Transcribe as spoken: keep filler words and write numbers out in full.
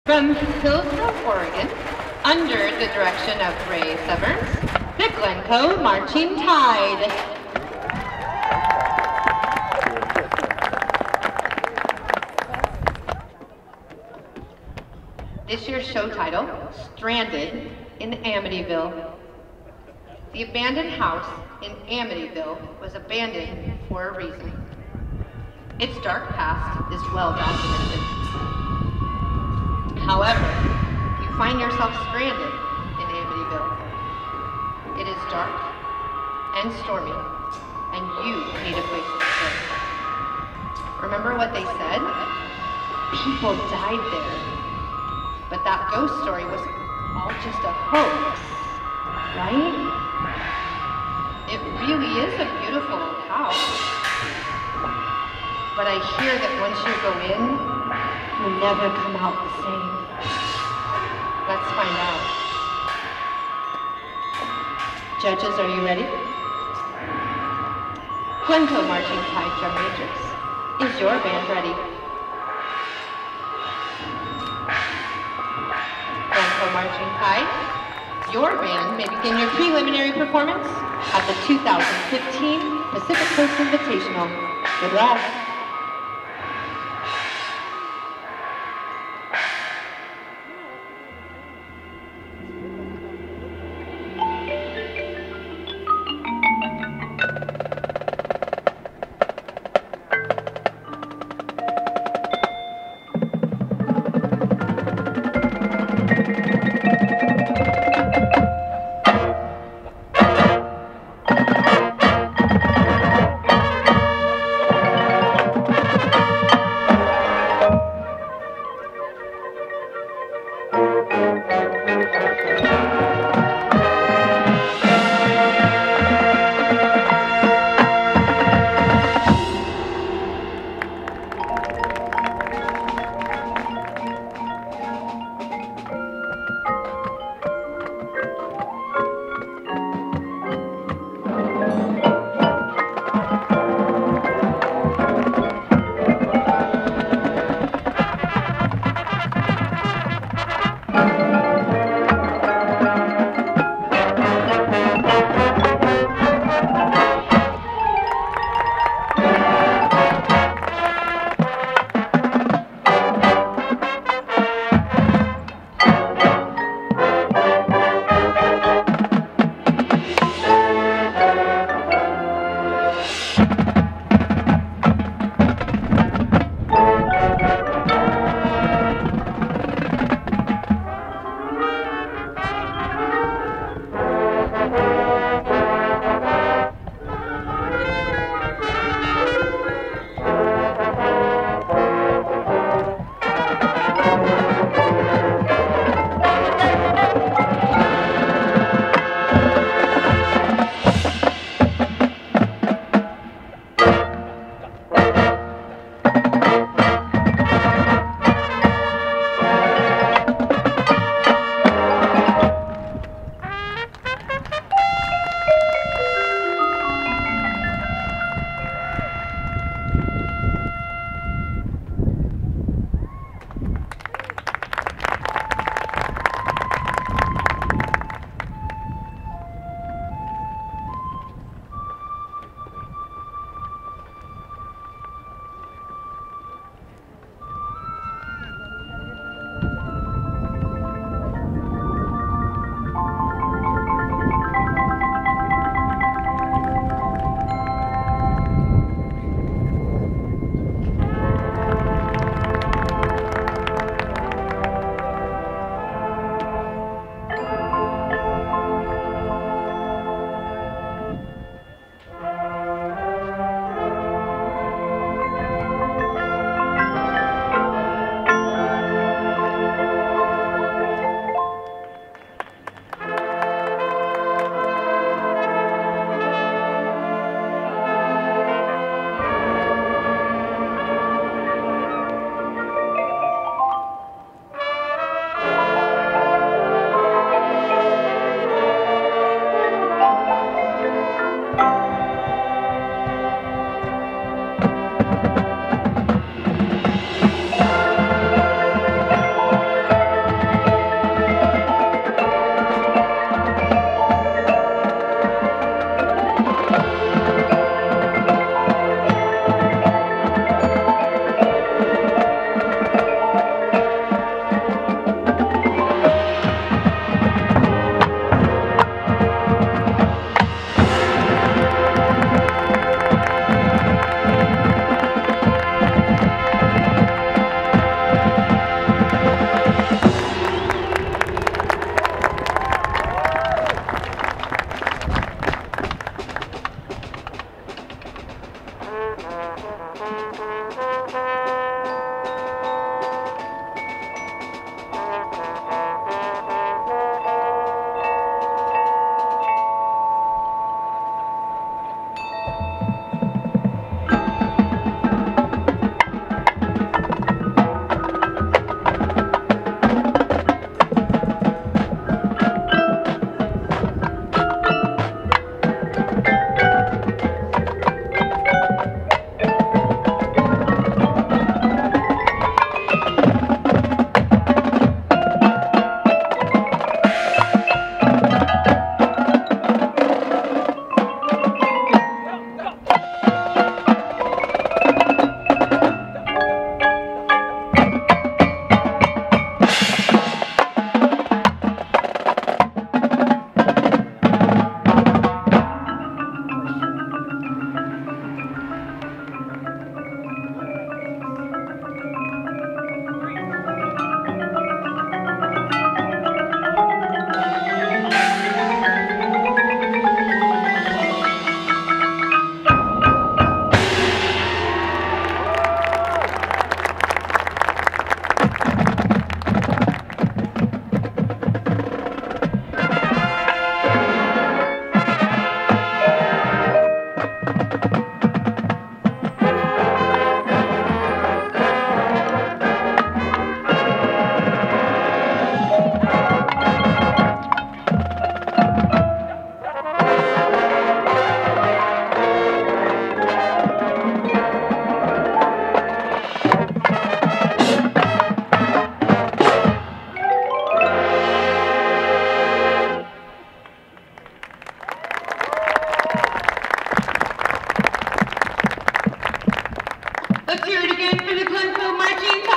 From Hillsboro, Oregon, under the direction of Ray Severns, the Glencoe Marching Tide. This year's show title, Stranded in Amityville. The abandoned house in Amityville was abandoned for a reason. Its dark past is well documented. However, you find yourself stranded in Amityville. It is dark and stormy, and you need a place to stay. Remember what they said? People died there. But that ghost story was all just a hoax, right? It really is a beautiful old house. But I hear that once you go in, you never come out the same. Let's find out. Judges, are you ready? Glencoe Marching Tide drum majors, is your band ready? Glencoe Marching Tide, your band may begin your preliminary performance at the two thousand fifteen Pacific Coast Invitational. Good luck. Let's hear it again for the Glencoe marching